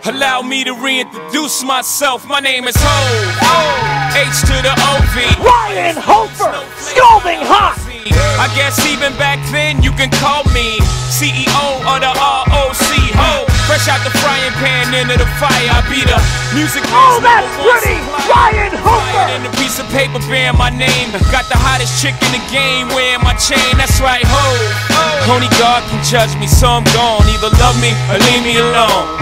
Allow me to reintroduce myself. My name is H to the O-V. Ryan Hofer, scalding hot. I guess even back then you can call me CEO of the ROC. Ho, fresh out the frying pan into the fire. I be the music. Oh, that's pretty, Ryan Hofer. And a piece of paper bearing my name. Got the hottest chick in the game wearing my chain. That's right, ho. Only God can judge me, so I'm gone. Either love me or leave me alone.